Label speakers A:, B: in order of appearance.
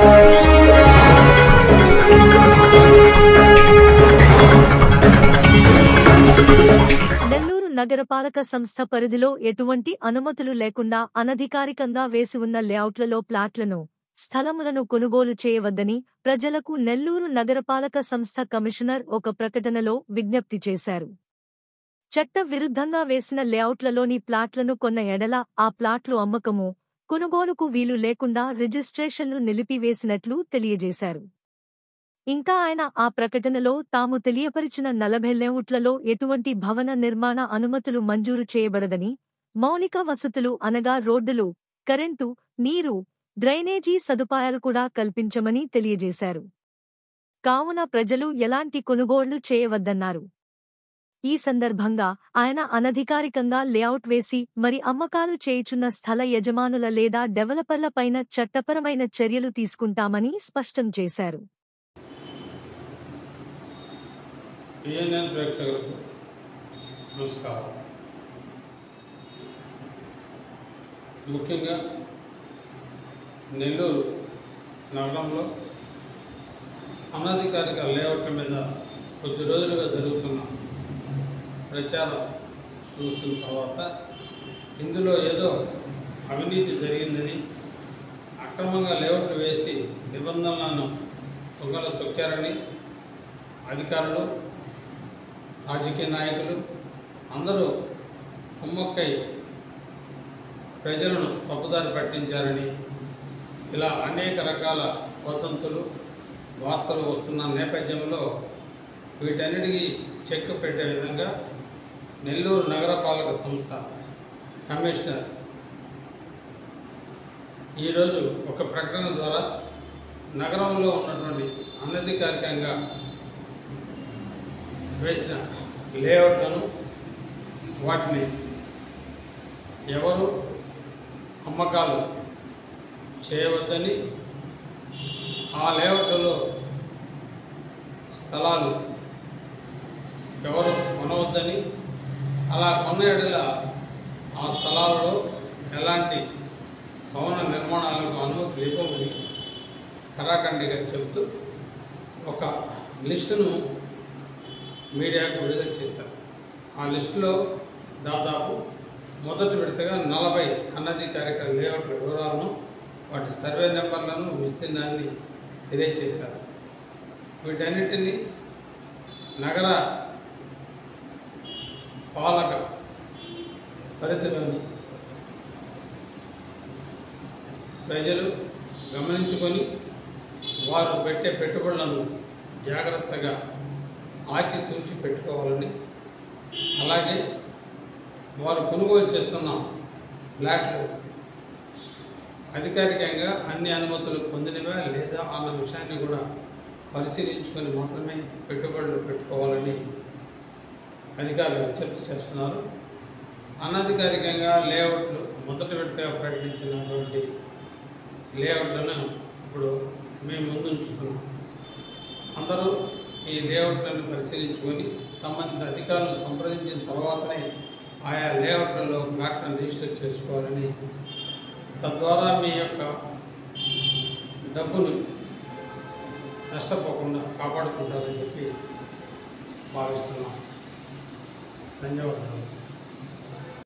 A: నెల్లూరు నగరపాలక సంస్థ పరిధిలో ఎటువంటి అనుమతులు లేకుండా అనధికారికంగా వేసి ఉన్న లేఅవుట్లలో ప్లాట్లను, స్థలములను కొనుగోలు చేయవద్దని ప్రజలకు నెల్లూరు నగరపాలక సంస్థ కమిషనర్ ఒక ప్రకటనలో విజ్ఞప్తి చేశారు. చట్ట విరుద్ధంగా వేసిన లేఅవుట్లలోని ప్లాట్లను కొన్న ఎడల ఆ ప్లాట్లు అమ్మకము, కొనుగోలుకు వీలు లేకుండా రిజిస్ట్రేషన్లు నిలిపివేసినట్లు తెలియజేశారు. ఇంకా ఆయన ఆ ప్రకటనలో తాము తెలియపరిచిన 40 లేఅవుట్లలో ఎటువంటి భవన నిర్మాణ అనుమతులు మంజూరు చేయబడదని, మౌలిక వసతులు అనగా రోడ్డులు, కరెంటు, నీరు, డ్రైనేజీ సదుపాయాలు కూడా కల్పించమని తెలియజేశారు. కావున ప్రజలు ఎలాంటి కొనుగోళ్లు చేయవద్దన్నారు. ఈ సందర్భంగా ఆయన అనధికారికంగా లేఅవుట్ వేసి మరి అమ్మకాలు చేయుచున్న స్థల యజమానుల లేదా డెవలపర్ల పైన చట్టపరమైన చర్యలు తీసుకుంటామని స్పష్టం చేశారు.
B: పిఎన్ఎన్ ప్రేక్షకులకు నమస్కారం. ముఖ్యంగా నెల్లూరు నగరంలో అనధికారిక లేఅవుట్ల మీద కొద్ది రోజులుగా జరుగుతున్న ప్రచారం చూసిన తర్వాత ఇందులో ఏదో అవినీతి జరిగిందని, అక్రమంగా లేఅవుట్లు వేసి నిబంధనలను తుంగలో తొక్కారని అధికారులు, రాజకీయ నాయకులు అందరూ కుమ్మక్కై ప్రజలను తప్పుదారి పట్టించారని, ఇలా అనేక రకాల వదంతులు, వార్తలు వస్తున్న నేపథ్యంలో వీటన్నిటికీ చెక్ పెట్టే విధంగా నెల్లూరు నగరపాలక సంస్థ కమిషనర్ ఈరోజు ఒక ప్రకటన ద్వారా నగరంలో ఉన్నటువంటి అనధికారికంగా వేసిన లేఅవుట్లను, వాటిని ఎవరు అమ్మకాలు చేయవద్దని, ఆ లేఅవుట్లలో స్థలాలు ఎవరు కొనవద్దని, అలా కొన్న ఎడల ఆ స్థలాలలో ఎలాంటి భవన నిర్మాణాలకు అనుమతి ఇవ్వమని కరాఖండిగా చెబుతూ ఒక లిస్టును మీడియాకు విడుదల చేశారు. ఆ లిస్టులో దాదాపు మొదటి విడతగా 40 అనధికారిక లేఅవుట్ల వివరాలను, వాటి సర్వే నెంబర్లను, విస్తీర్ణాన్ని తెలియజేశారు. వీటన్నిటినీ నగర పాలక పరిధిలోని ప్రజలు గమనించుకొని వారు పెట్టే పెట్టుబడులను జాగ్రత్తగా ఆచితూచి పెట్టుకోవాలని, అలాగే వారు కొనుగోలు చేస్తున్న ఫ్లాట్లు అధికారికంగా అన్ని అనుమతులు పొందినవా లేదా అన్న విషయాన్ని కూడా పరిశీలించుకొని మాత్రమే పెట్టుబడులు పెట్టుకోవాలని అధికారులు విజ్ఞప్తి చేస్తున్నారు. అనధికారికంగా లేఅవుట్లు మొదటి విడతగా ప్రకటించినటువంటి లేఅవుట్లను ఇప్పుడు మేము ముందుంచుతున్నాం. అందరూ ఈ లేఅవుట్లను పరిశీలించుకొని సంబంధిత అధికారులను సంప్రదించిన తర్వాతనే ఆయా లేఅవుట్లలో ప్లాట్లను రిజిస్టర్ చేసుకోవాలని, తద్వారా మీ యొక్క డబ్బును నష్టపోకుండా కాపాడుకుంటారని చెప్పి భావిస్తున్నాం. ధన్యవాదాలు.